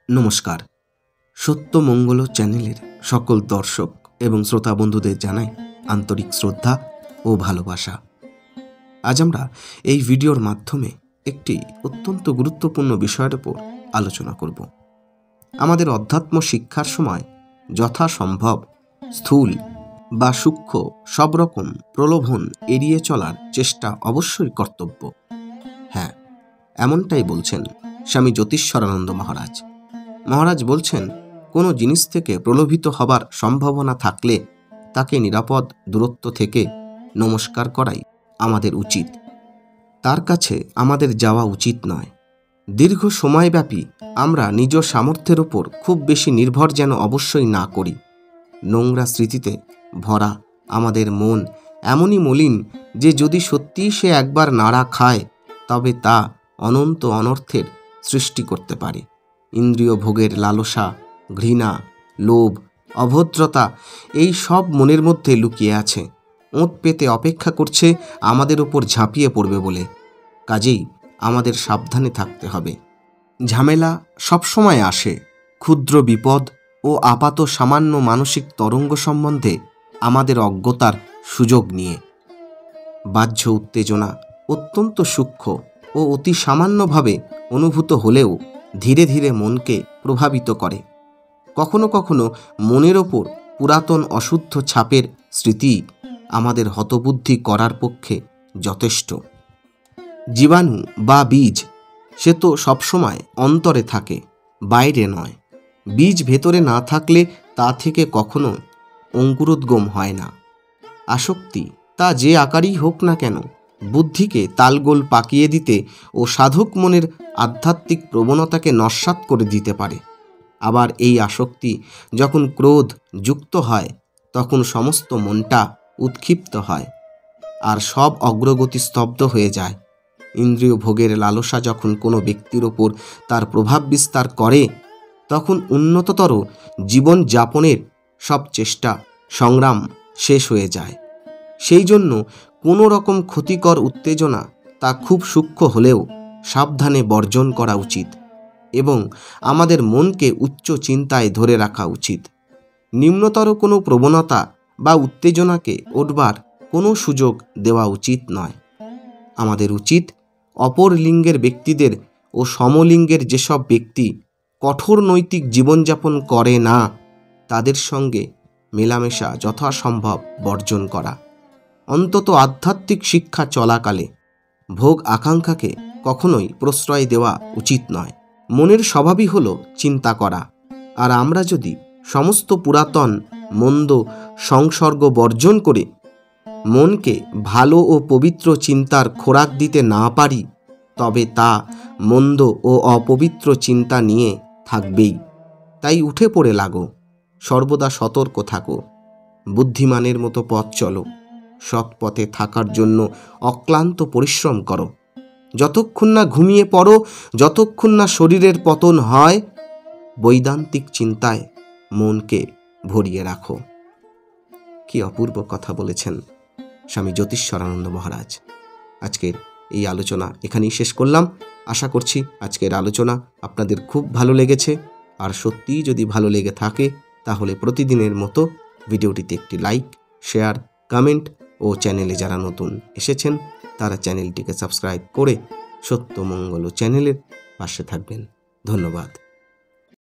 নমস্কার। সত্যমঙ্গল চ্যানেলের সকল দর্শক এবং শ্রোতা বন্ধুদের জানাই আন্তরিক শ্রদ্ধা ও ভালোবাসা। আজ আমরা এই ভিডিওর মাধ্যমে একটি অত্যন্ত গুরুত্বপূর্ণ বিষয়ের উপর আলোচনা করব। আমাদের অধ্যাত্ম শিক্ষার সময় যথাসম্ভব স্থূল বা সূক্ষ্ম সব রকম প্রলোভন এড়িয়ে চলার চেষ্টা অবশ্যই কর্তব্য। হ্যাঁ, এমনটাই বলছেন স্বামী জ্যোতিষ্বরানন্দ মহারাজ। মহারাজ বলছেন, কোনো জিনিস থেকে প্রলোভিত হবার সম্ভাবনা থাকলে তাকে নিরাপদ দূরত্ব থেকে নমস্কার করাই আমাদের উচিত। তার কাছে আমাদের যাওয়া উচিত নয়। দীর্ঘ সময়ব্যাপী আমরা নিজ সামর্থ্যের ওপর খুব বেশি নির্ভর যেন অবশ্যই না করি। নোংরা স্মৃতিতে ভরা আমাদের মন এমনই মলিন যে যদি সত্যিই সে একবার নাড়া খায় তবে তা অনন্ত অনর্থের সৃষ্টি করতে পারে। ইন্দ্রিয় ভোগের লালসা, ঘৃণা, লোভ, অভদ্রতা এই সব মনের মধ্যে লুকিয়ে আছে, ওঁত পেতে অপেক্ষা করছে আমাদের ওপর ঝাঁপিয়ে পড়বে বলে। কাজেই আমাদের সাবধানে থাকতে হবে। ঝামেলা সবসময় আসে ক্ষুদ্র বিপদ ও আপাত সামান্য মানসিক তরঙ্গ সম্বন্ধে আমাদের অজ্ঞতার সুযোগ নিয়ে। বাহ্য উত্তেজনা অত্যন্ত সূক্ষ্ম ও অতি সামান্যভাবে অনুভূত হলেও ধীরে ধীরে মনকে প্রভাবিত করে। কখনো কখনো মনের ওপর পুরাতন অশুদ্ধ ছাপের স্মৃতি আমাদের হতবুদ্ধি করার পক্ষে যথেষ্ট। জীবাণু বা বীজ সে তো সবসময় অন্তরে থাকে, বাইরে নয়। বীজ ভেতরে না থাকলে তা থেকে কখনো অঙ্কুরোদ্গম হয় না। আসক্তি তা যে আকারই হোক না কেন বুদ্ধিকে তালগোল পাকিয়ে দিতে ও সাধক মনের আধ্যাত্মিক প্রবণতাকে নস্যাৎ করে দিতে পারে। আবার এই আসক্তি যখন ক্রোধ যুক্ত হয় তখন সমস্ত মনটা উৎক্ষিপ্ত হয় আর সব অগ্রগতি স্তব্ধ হয়ে যায়। ইন্দ্রিয় ভোগের লালসা যখন কোনো ব্যক্তির ওপর তার প্রভাব বিস্তার করে তখন উন্নততর জীবন যাপনের সব চেষ্টা সংগ্রাম শেষ হয়ে যায়। সেই জন্য কোনো রকম ক্ষতিকর উত্তেজনা তা খুব সূক্ষ্ম হলেও সাবধানে বর্জন করা উচিত এবং আমাদের মনকে উচ্চ চিন্তায় ধরে রাখা উচিত। নিম্নতর কোনো প্রবণতা বা উত্তেজনাকে উঠবার কোনো সুযোগ দেওয়া উচিত নয়। আমাদের উচিত অপর লিঙ্গের ব্যক্তিদের ও সমলিঙ্গের যেসব ব্যক্তি কঠোর নৈতিক জীবনযাপন করে না তাদের সঙ্গে মেলামেশা যথাসম্ভব বর্জন করা। অন্তত আধ্যাত্মিক শিক্ষা চলাকালে ভোগ আকাঙ্ক্ষাকে কখনোই প্রশ্রয় দেওয়া উচিত নয়। মনের স্বভাবই হলো চিন্তা করা, আর আমরা যদি সমস্ত পুরাতন মন্দ সংসর্গ বর্জন করে মনকে ভালো ও পবিত্র চিন্তার খোরাক দিতে না পারি তবে তা মন্দ ও অপবিত্র চিন্তা নিয়ে থাকবেই। তাই উঠে পড়ে লাগো, সর্বদা সতর্ক থাকো, বুদ্ধিমানের মতো পথ চলো, সৎ পথে থাকার জন্য অক্লান্ত পরিশ্রম করো। যতক্ষণ না ঘুমিয়ে পড়ো, যতক্ষণ না শরীরের পতন হয়, বৈদান্তিক চিন্তায় মনকে ভরিয়ে রাখো। কি অপূর্ব কথা বলেছেন স্বামী জ্যোতিষ্বরানন্দ মহারাজ। আজকের এই আলোচনা এখানেই শেষ করলাম। আশা করছি আজকের আলোচনা আপনাদের খুব ভালো লেগেছে। আর সত্যিই যদি ভালো লেগে থাকে তাহলে প্রতিদিনের মতো ভিডিওটিতে একটি লাইক, শেয়ার, কমেন্ট ও চ্যানেলে যারা নতুন এসেছেন তারা চ্যানেলটিকে সাবস্ক্রাইব করে সত্যমঙ্গল চ্যানেলের পাশে থাকবেন। ধন্যবাদ।